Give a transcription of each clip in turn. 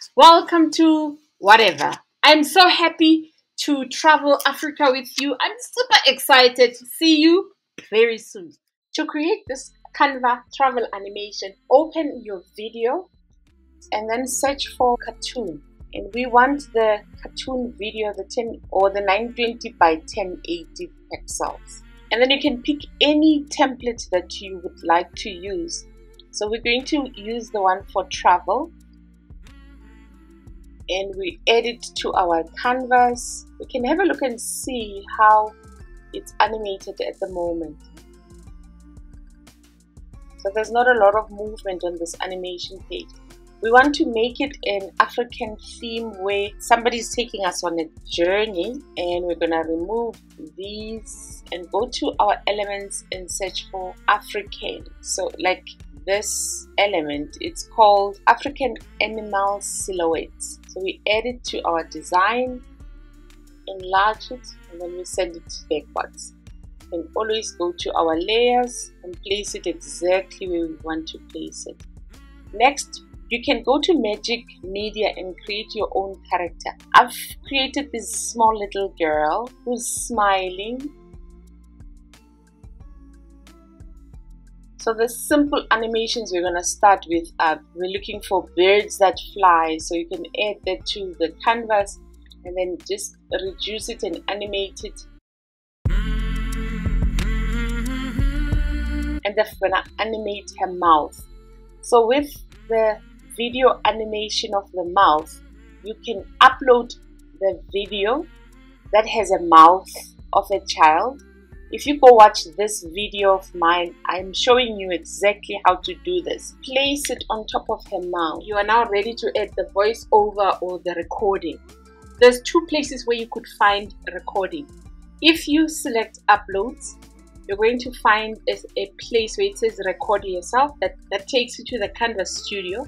Welcome to whatever. I'm so happy to travel Africa with you. I'm super excited to see you very soon. To create this Canva travel animation, open your video and then search for cartoon. And we want the cartoon video, the 10 or the 920 by 1080 pixels. And then you can pick any template that you would like to use. So we're going to use the one for travel. And we add it to our canvas. We can have a look and see how it's animated at the moment. So there's not a lot of movement on this animation page. We want to make it an African theme where somebody's taking us on a journey, and we're gonna remove these and go to our elements and search for African. So like this element, it's called African Animal Silhouettes. So we add it to our design, enlarge it, and then we send it backwards. And always go to our layers and place it exactly where we want to place it. Next, you can go to Magic Media and create your own character. I've created this small little girl who's smiling. So the simple animations we're going to start with are, we're looking for birds that fly. So you can add that to the canvas and then just reduce it and animate it. And then we're going to animate her mouth. So with the video animation of the mouth, you can upload the video that has a mouth of a child. If you go watch this video of mine, I'm showing you exactly how to do this. Place it on top of her mouth. You are now ready to add the voiceover or the recording. There's two places where you could find a recording. If you select uploads, you're going to find a place where it says record yourself. That takes you to the Canva studio.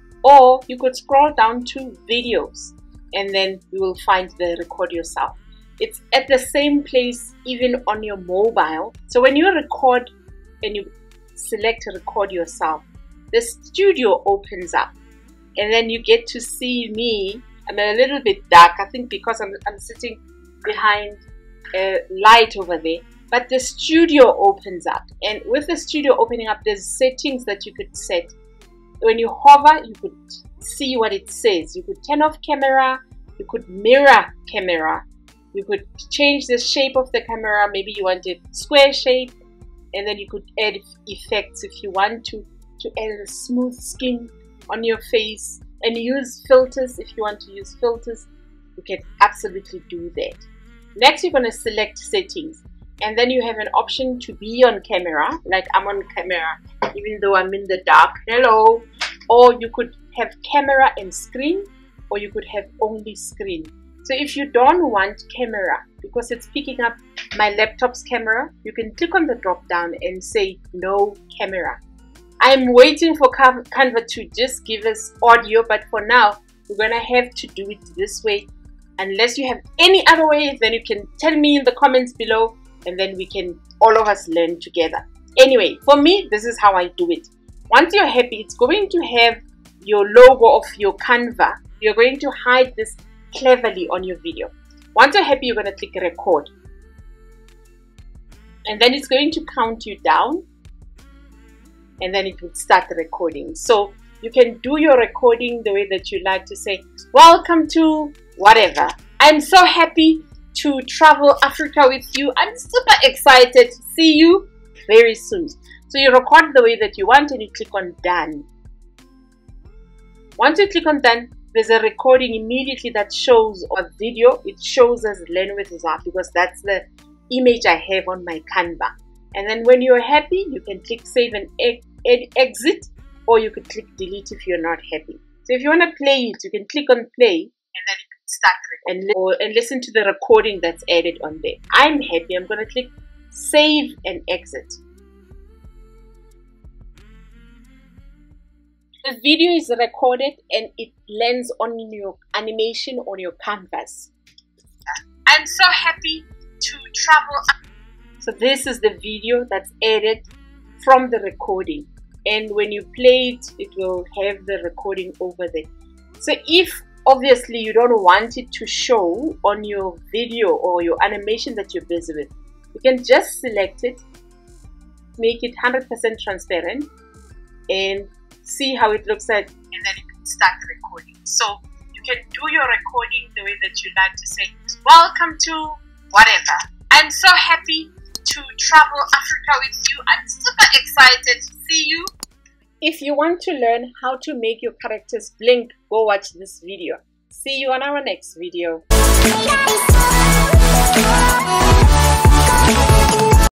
Or you could scroll down to videos and then you will find the record yourself. It's at the same place even on your mobile. So when you record and you select record yourself, the studio opens up and then you get to see me. I'm a little bit dark, I think because I'm sitting behind a light over there. But the studio opens up, and with the studio opening up, there's settings that you could set. When you hover, you could see what it says. You could turn off camera, you could mirror camera, you could change the shape of the camera. Maybe you want a square shape, and then you could add effects if you want to add a smooth skin on your face, and use filters. If you want to use filters, you can absolutely do that. Next, you're going to select settings, and then you have an option to be on camera, like I'm on camera even though I'm in the dark. Hello. Or you could have camera and screen, or you could have only screen. So if you don't want camera because it's picking up my laptop's camera, you can click on the drop down and say no camera. I'm waiting for Canva to just give us audio, but for now we're gonna have to do it this way. Unless you have any other way, then you can tell me in the comments below, and then we can all of us learn together. Anyway, for me, this is how I do it. Once you're happy, it's going to have your logo of your Canva. You're going to hide this cleverly on your video. Once you're happy, you're going to click record. And then it's going to count you down. And then it will start recording. So you can do your recording the way that you like to say, welcome to whatever. I'm so happy to travel Africa with you. I'm super excited to see you very soon. So you record the way that you want and you click on done. Once you click on done, there's a recording immediately that shows a video. It shows as learn with Zaf because that's the image I have on my Canva. And then when you're happy, you can click save and exit, or you could click delete if you're not happy. So if you want to play it, you can click on play and then you can start and listen to the recording that's added on there. I'm happy. I'm going to click save and exit. The video is recorded and it lands on your animation on your canvas. I'm so happy to travel. So this is the video that's added from the recording. And when you play it, it will have the recording over there. So if obviously you don't want it to show on your video or your animation that you're busy with, you can just select it, make it 100% transparent, and see how it looks like, and then you can start recording. So you can do your recording the way that you like to say, welcome to whatever. I'm so happy to travel Africa with you. I'm super excited to see you. If you want to learn how to make your characters blink, go watch this video. See you on our next video.